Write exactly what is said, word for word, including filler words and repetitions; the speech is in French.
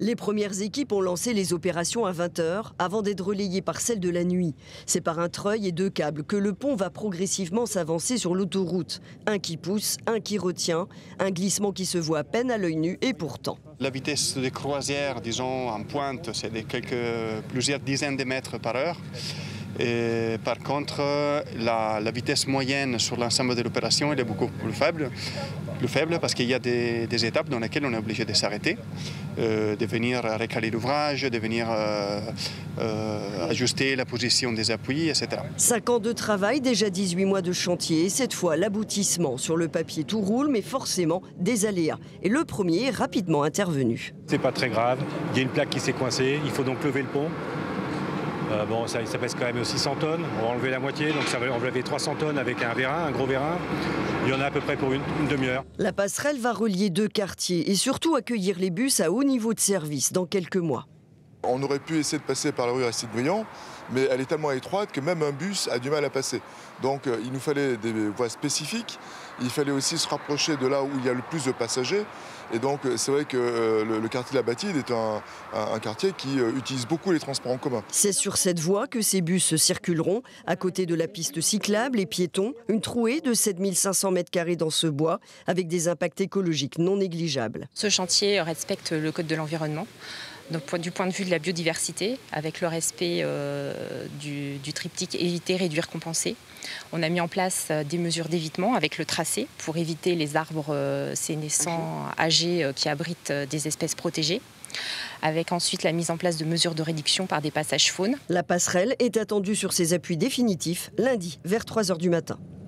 Les premières équipes ont lancé les opérations à vingt heures avant d'être relayées par celles de la nuit. C'est par un treuil et deux câbles que le pont va progressivement s'avancer sur l'autoroute. Un qui pousse, un qui retient, un glissement qui se voit à peine à l'œil nu et pourtant. La vitesse de croisière, disons en pointe, c'est de quelques, plusieurs dizaines de mètres par heure. Et par contre, la, la vitesse moyenne sur l'ensemble de l'opération est beaucoup plus faible, plus faible parce qu'il y a des, des étapes dans lesquelles on est obligé de s'arrêter, euh, de venir recaler l'ouvrage, de venir euh, euh, ajuster la position des appuis, et cetera. Cinq ans de travail, déjà dix-huit mois de chantier, et cette fois l'aboutissement. Sur le papier tout roule, mais forcément des aléas. Et le premier est rapidement intervenu. C'est pas très grave, il y a une plaque qui s'est coincée, il faut donc lever le pont. Euh, bon, ça, ça pèse quand même six cents tonnes, on va enlever la moitié, donc ça va enlever trois cents tonnes avec un vérin, un gros vérin. Il y en a à peu près pour une, une demi-heure. La passerelle va relier deux quartiers et surtout accueillir les bus à haut niveau de service dans quelques mois. On aurait pu essayer de passer par la rue Aristide-Briand, mais elle est tellement étroite que même un bus a du mal à passer. Donc euh, il nous fallait des voies spécifiques, il fallait aussi se rapprocher de là où il y a le plus de passagers. Et donc c'est vrai que euh, le, le quartier de la Batide est un, un, un quartier qui euh, utilise beaucoup les transports en commun. C'est sur cette voie que ces bus circuleront, à côté de la piste cyclable et piétons, une trouée de sept mille cinq cents mètres carrés dans ce bois, avec des impacts écologiques non négligeables. Ce chantier respecte le code de l'environnement. Donc, du point de vue de la biodiversité, avec le respect euh, du, du triptyque éviter, réduire, compenser. On a mis en place des mesures d'évitement avec le tracé pour éviter les arbres euh, sénescents âgés euh, qui abritent des espèces protégées. Avec ensuite la mise en place de mesures de réduction par des passages faunes. La passerelle est attendue sur ses appuis définitifs lundi vers trois heures du matin.